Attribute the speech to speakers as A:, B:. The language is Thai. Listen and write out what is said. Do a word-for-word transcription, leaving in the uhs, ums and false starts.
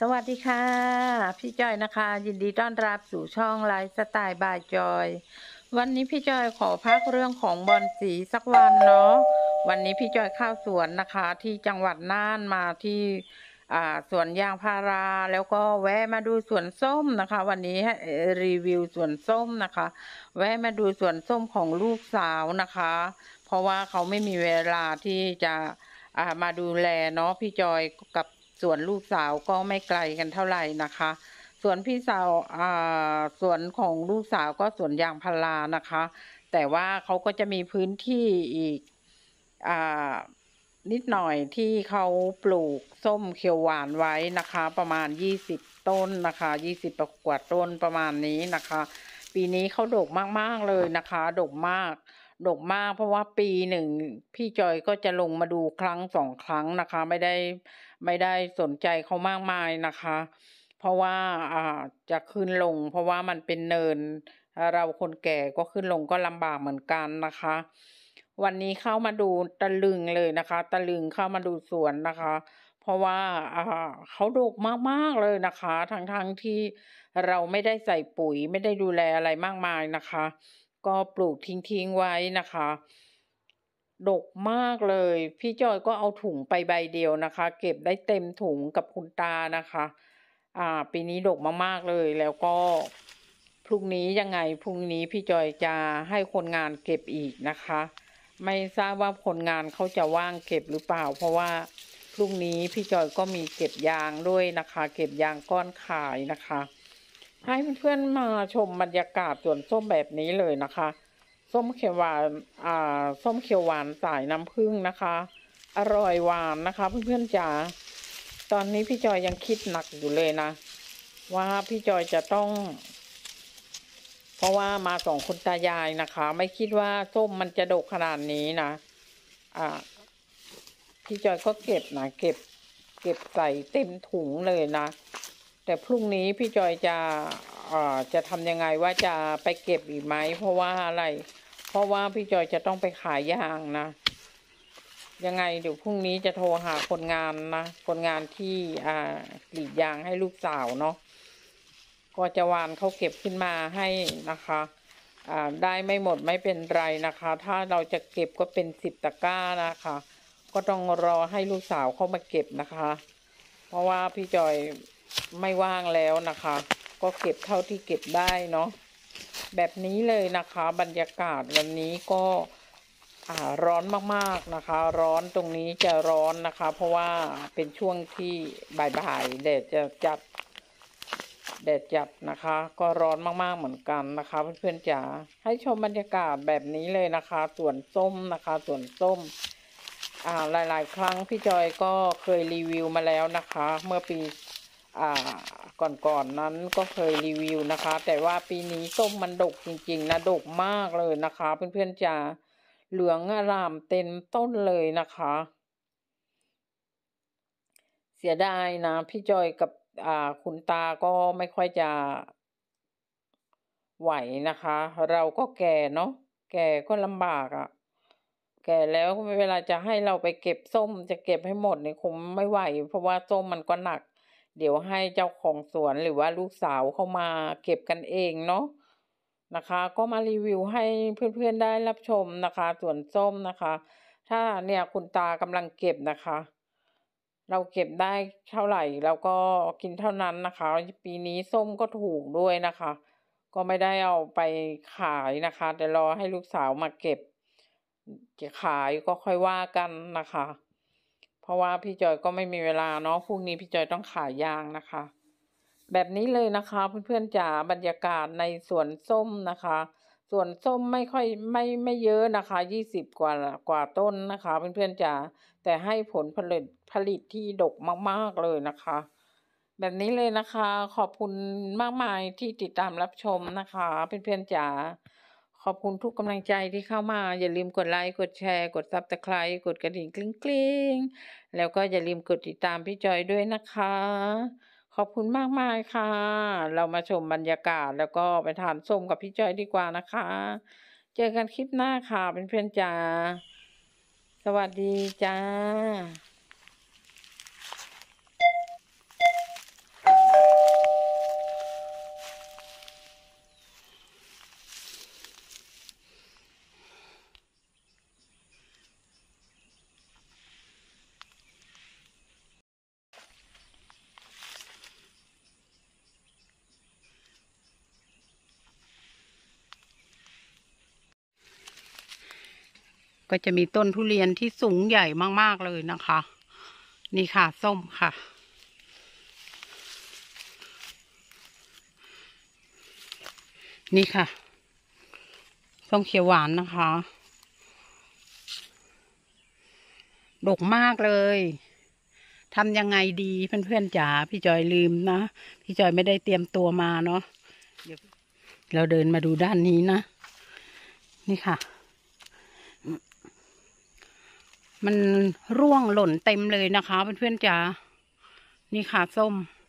A: สวัสดีค่ะพี่จอยนะคะยินดีต้อนรับสู่ช่องไลฟ์สไตล์บายจอยวันนี้พี่จอยขอพักเรื่องของบอลสีสักวันเนาะวันนี้พี่จอยเข้าสวนนะคะที่จังหวัดน่านมาที่อ่าสวนยางพาราแล้วก็แวะมาดูสวนส้มนะคะวันนี้ให้รีวิวสวนส้มนะคะแวะมาดูสวนส้มของลูกสาวนะคะเพราะว่าเขาไม่มีเวลาที่จะอ่ามาดูแลเนาะพี่จอยกับส่วนลูกสาวก็ไม่ไกลกันเท่าไหร่นะคะส่วนพี่สาวอ่าสวนของลูกสาวก็สวนยางพารานะคะแต่ว่าเขาก็จะมีพื้นที่อีกอ่านิดหน่อยที่เขาปลูกส้มเขียวหวานไว้นะคะประมาณยี่สิบต้นนะคะยี่สิบกว่าต้นประมาณนี้นะคะปีนี้เขาดกมากๆเลยนะคะดกมากดกมากเพราะว่าปีหนึ่งพี่จอยก็จะลงมาดูครั้งสองครั้งนะคะไม่ได้ไม่ได้สนใจเขามากมายนะคะเพราะว่าอ่าจะขึ้นลงเพราะว่ามันเป็นเนินเราคนแก่ก็ขึ้นลงก็ลำบากเหมือนกันนะคะวันนี้เข้ามาดูตะลึงเลยนะคะตะลึงเข้ามาดูสวนนะคะเพราะว่าอ่าเขาดกมากๆเลยนะคะทั้งๆทที่เราไม่ได้ใส่ปุ๋ยไม่ได้ดูแลอะไรมากมายนะคะก็ปลูกทิ้งๆไว้นะคะดกมากเลยพี่จอยก็เอาถุงไปใบเดียวนะคะเก็บได้เต็มถุงกับคุณตานะคะอ่าปีนี้ดกมากๆเลยแล้วก็พรุ่งนี้ยังไงพรุ่งนี้พี่จอยจะให้คนงานเก็บอีกนะคะไม่ทราบว่าคนงานเขาจะว่างเก็บหรือเปล่าเพราะว่าพรุ่งนี้พี่จอยก็มีเก็บยางด้วยนะคะเก็บยางก้อนขายนะคะให้เพื่อนๆมาชมบรรยากาศสวนส้มแบบนี้เลยนะคะส้มเขียวหวานอ่าส้มเขียวหวานสายน้ำผึ้งนะคะอร่อยหวานนะคะเพื่อนๆจ๋าตอนนี้พี่จอยยังคิดหนักอยู่เลยนะว่าพี่จอยจะต้องเพราะว่ามาสองคนตายายนะคะไม่คิดว่าส้มมันจะดกขนาดนี้นะอ่าพี่จอยก็เก็บนะเก็บเก็บใส่เต็มถุงเลยนะแต่พรุ่งนี้พี่จอยจะอ่าจะทำยังไงว่าจะไปเก็บอีกไหมเพราะว่าอะไรเพราะว่าพี่จอยจะต้องไปขายยางนะยังไงเดี๋ยวพรุ่งนี้จะโทรหาคนงานนะคนงานที่อ่ากรีดยางให้ลูกสาวเนาะก็จะวานเขาเก็บขึ้นมาให้นะคะอ่าได้ไม่หมดไม่เป็นไรนะคะถ้าเราจะเก็บก็เป็นสิบตะกร้านะคะก็ต้องรอให้ลูกสาวเข้ามาเก็บนะคะเพราะว่าพี่จอยไม่ว่างแล้วนะคะก็เก็บเท่าที่เก็บได้เนาะแบบนี้เลยนะคะบรรยากาศวันนี้ก็อ่าร้อนมากๆนะคะร้อนตรงนี้จะร้อนนะคะเพราะว่าเป็นช่วงที่บ่ายๆแดดจะจัดแดดจัดนะคะก็ร้อนมากๆเหมือนกันนะคะเพื่อนๆจ๋าให้ชมบรรยากาศแบบนี้เลยนะคะสวนส้มนะคะสวนส้มอ่าหลายๆครั้งพี่จอยก็เคยรีวิวมาแล้วนะคะเมื่อปีอ่าก่อนๆ นั้นก็เคยรีวิวนะคะแต่ว่าปีนี้ส้มมันดกจริงๆนะดกมากเลยนะคะเพื่อนๆจ๋าเหลืองอร่ามเต็มต้นเลยนะคะเสียดายนะพี่จอยกับอ่าคุณตาก็ไม่ค่อยจะไหวนะคะเราก็แก่เนาะแก่ก็ลำบากอะแก่แล้วเวลาจะให้เราไปเก็บส้มจะเก็บให้หมดเนี่ยคงไม่ไหวเพราะว่าส้มมันก็หนักเดี๋ยวให้เจ้าของสวนหรือว่าลูกสาวเขามาเก็บกันเองเนาะนะคะก็มารีวิวให้เพื่อนๆได้รับชมนะคะสวนส้มนะคะถ้าเนี่ยคุณตากำลังเก็บนะคะเราเก็บได้เท่าไหร่เราก็กินเท่านั้นนะคะปีนี้ส้มก็ถูกด้วยนะคะก็ไม่ได้เอาไปขายนะคะแต่รอให้ลูกสาวมาเก็บจะขายก็ค่อยว่ากันนะคะเพราะว่าพี่จอยก็ไม่มีเวลาเนาะพรุ่งนี้พี่จอยต้องขายยางนะคะแบบนี้เลยนะคะเพื่อนๆจ๋าบรรยากาศในสวนส้มนะคะสวนส้มไม่ค่อยไม่ไม่เยอะนะคะยี่สิบกว่ากว่าต้นนะคะเพื่อนๆจ๋าแต่ให้ผลผลิตผลิตที่ดกมากๆเลยนะคะแบบนี้เลยนะคะขอบคุณมากมายที่ติดตามรับชมนะคะเพื่อนๆจ๋าขอบคุณทุกกำลังใจที่เข้ามาอย่าลืมกดไลค์กดแชร์กด ซับสไครบ์ กดกระดิ่งกริ๊งๆแล้วก็อย่าลืมกดติดตามพี่จอยด้วยนะคะขอบคุณมากมายค่ะเรามาชมบรรยากาศแล้วก็ไปทานส้มกับพี่จอยดีกว่านะคะเจอกันคลิปหน้าค่ะเพื่อนๆจ๋าสวัสดีจ้าก็จะมีต้นทุเรียนที่สูงใหญ่มากๆเลยนะคะ นี่ค่ะส้มค่ะ นี่ค่ะส้มเขียวหวานนะคะดกมากเลยทำยังไงดีเพื่อนๆจ๋าพี่จอยลืมนะพี่จอยไม่ได้เตรียมตัวมาเนาะเดี๋ยวเราเดินมาดูด้านนี้นะนี่ค่ะมันร่วงหล่นเต็มเลยนะคะเพื่อนๆจ๋านี่ค่ะส้ม